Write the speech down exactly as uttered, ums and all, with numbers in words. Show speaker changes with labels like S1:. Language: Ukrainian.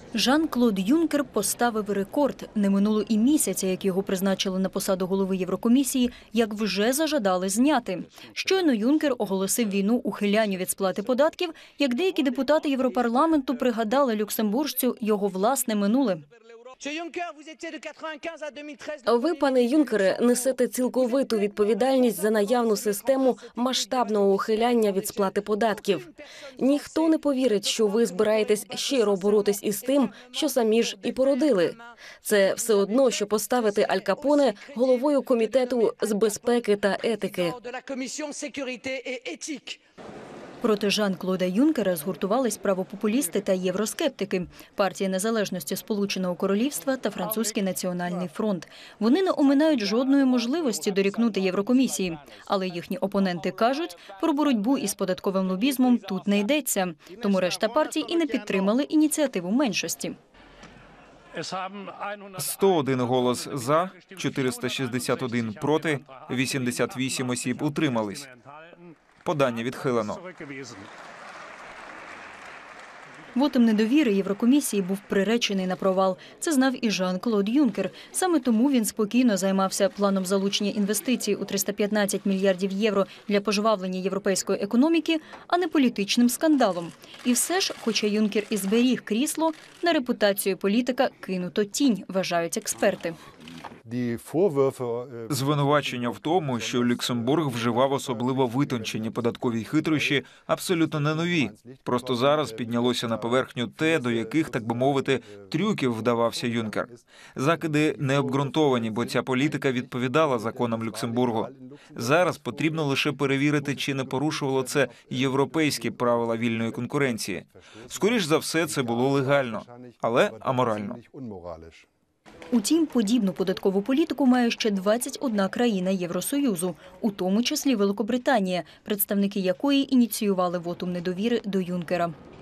S1: Жан-Клод Юнкер поставив рекорд. Не минуло і місяця, як його призначили на посаду голови Єврокомісії, як вже зажадали зняти. Щойно Юнкер оголосив війну ухилянню від сплати податків, як деякі депутати Європарламенту пригадали люксембуржцю його власне минуле.
S2: Ви, пане Юнкере, несете цілковиту відповідальність за наявну систему масштабного ухиляння від сплати податків. Ніхто не повірить, що ви збираєтесь щиро боротись із тим, що самі ж і породили. Це все одно, що поставити Аль Капоне головою комітету з безпеки та етики.
S1: Проти Жан-Клода Юнкера згуртувались правопопулісти та євроскептики, партія незалежності Сполученого Королівства та Французький національний фронт. Вони не оминають жодної можливості дорікнути Єврокомісії. Але їхні опоненти кажуть, про боротьбу із податковим лобізмом тут не йдеться. Тому решта партій і не підтримали ініціативу меншості.
S3: сто один голос «за», чотириста шістдесят один проти, вісімдесят вісім осіб утримались. Подання відхилено.
S1: Вотом недовіри Єврокомісії був приречений на провал. Це знав і Жан-Клод Юнкер. Саме тому він спокійно займався планом залучення інвестицій у триста п'ятнадцять мільярдів євро для пожвавлення європейської економіки, а не політичним скандалом. І все ж, хоча Юнкер і зберіг крісло, на репутацію політика кинуто тінь, вважають експерти.
S3: Звинувачення в тому, що Люксембург вживав особливо витончені податкові хитрощі, абсолютно не нові. Просто зараз піднялося на поверхню те, до яких, так би мовити, трюків вдавався Юнкер. Закиди не обґрунтовані, бо ця політика відповідала законам Люксембургу. Зараз потрібно лише перевірити, чи не порушувало це європейські правила вільної конкуренції. Скоріш за все, це було легально, але аморально.
S1: Утім, подібну податкову політику має ще двадцять одна країна Євросоюзу, у тому числі Великобританія, представники якої ініціювали вотум недовіри до Юнкера.